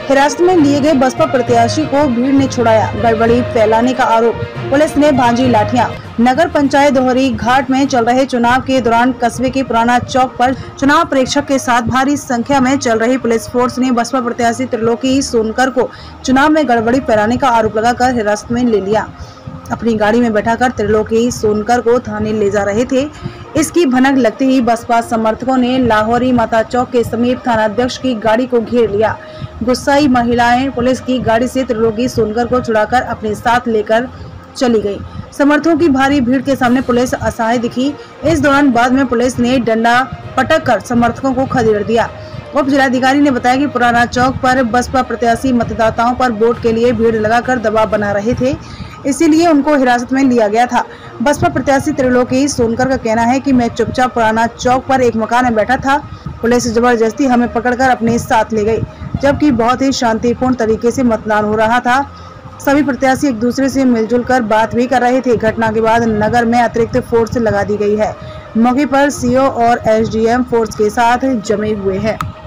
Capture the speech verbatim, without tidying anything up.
हिरासत में लिए गए बसपा प्रत्याशी को भीड़ ने छुड़ाया, गड़बड़ी फैलाने का आरोप। पुलिस ने भांजी लाठियां। नगर पंचायत दोहरी घाट में चल रहे चुनाव के दौरान कस्बे के पुराना चौक पर चुनाव प्रेक्षक के साथ भारी संख्या में चल रही पुलिस फोर्स ने बसपा प्रत्याशी त्रिलोकी सोनकर को चुनाव में गड़बड़ी फैलाने का आरोप लगाकर हिरासत में ले लिया। अपनी गाड़ी में बैठाकर त्रिलोकी सोनकर को थाने ले जा रहे थे। इसकी भनक लगते ही बसपा समर्थकों ने लाहौरी माता चौक के समीप थानाध्यक्ष की गाड़ी को घेर लिया। गुस्साई महिलाएं पुलिस की गाड़ी से त्रिलोकी सोनकर को छुड़ाकर अपने साथ लेकर चली गई। समर्थकों की भारी भीड़ के सामने पुलिस असहाय दिखी। इस दौरान बाद में पुलिस ने डंडा पटक कर समर्थकों को खदेड़ दिया। उप जिलाधिकारी ने बताया कि पुराना चौक पर बसपा प्रत्याशी मतदाताओं पर वोट के लिए भीड़ लगाकर दबाव बना रहे थे, इसीलिए उनको हिरासत में लिया गया था। बसपा प्रत्याशी त्रिलोकी सोनकर का कहना है कि मैं चुपचाप पुराना चौक पर एक मकान में बैठा था, पुलिस जबरदस्ती हमें पकड़कर अपने साथ ले गई, जबकि बहुत ही शांतिपूर्ण तरीके से मतदान हो रहा था। सभी प्रत्याशी एक दूसरे से मिलजुल कर बात भी कर रहे थे। घटना के बाद नगर में अतिरिक्त फोर्स लगा दी गई है। मौके पर सीओ और एसडीएम फोर्स के साथ जमे हुए हैं।